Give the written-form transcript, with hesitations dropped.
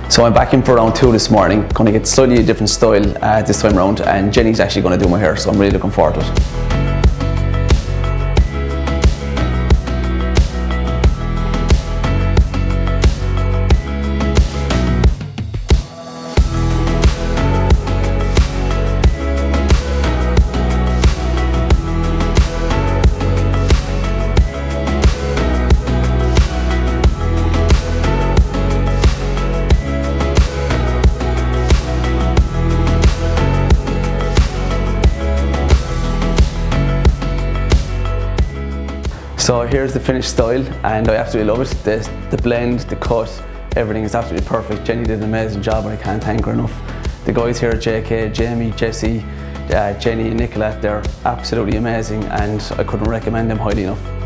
So I'm back in for round 2 this morning, going to get slightly a different style this time around, and Jenny's actually going to do my hair, so I'm really looking forward to it. So here's the finished style, and I absolutely love it. The blend, the cut, everything is absolutely perfect. Jenny did an amazing job and I can't thank her enough. The guys here at JK, Jamie, Jesse, Jenny and Nicola, they're absolutely amazing and I couldn't recommend them highly enough.